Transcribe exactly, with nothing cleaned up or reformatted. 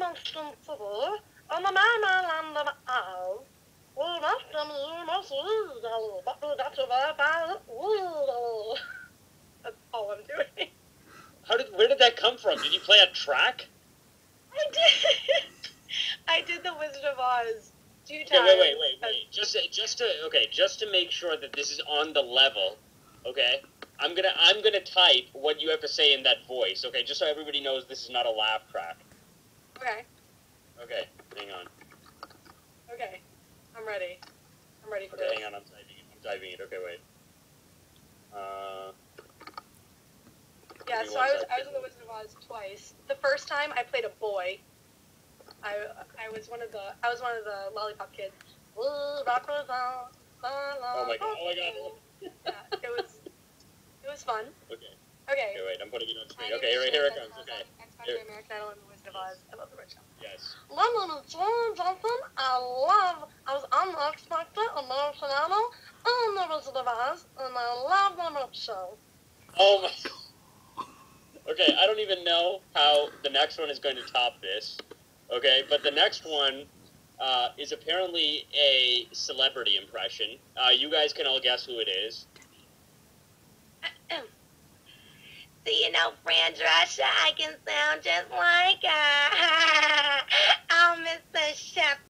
Boston City, on the Mama Land of Oz. We must them you must lose all, but we got to by lose. That's all I'm doing. How did? Where did that come from? Did you play a track? I did. I did the Wizard of Oz two times. Okay, wait, wait, wait, wait. Just, just to okay, just to make sure that this is on the level. Okay, I'm gonna, I'm gonna type what you have to say in that voice. Okay, just so everybody knows this is not a laugh track. Okay. Okay, hang on. Okay. I'm ready. I'm ready for Okay, this. hang on. I'm typing it. I'm typing it. Okay, wait. Uh. Yeah, so I was I was in the Wizard of Oz twice. The first time I played a boy. I I was one of the I was one of the lollipop kids. Oh my god! Oh my god! Yeah, it was it was fun. Okay. Okay. Okay, wait. I'm putting it on screen. Okay, here, here it comes. Okay. X Factor, American Idol, and the Wizard of Oz. I love the Rich Show. Yes. My name is Jordan Johnson. I love. I was on the X Factor, American Idol, and the Wizard of Oz, and I love the Rich Show. Oh my. Okay, I don't even know how the next one is going to top this. Okay, but the next one uh, is apparently a celebrity impression. Uh, you guys can all guess who it is. Do you know Fran Drescher? I can sound just like her. Oh, Mister Chef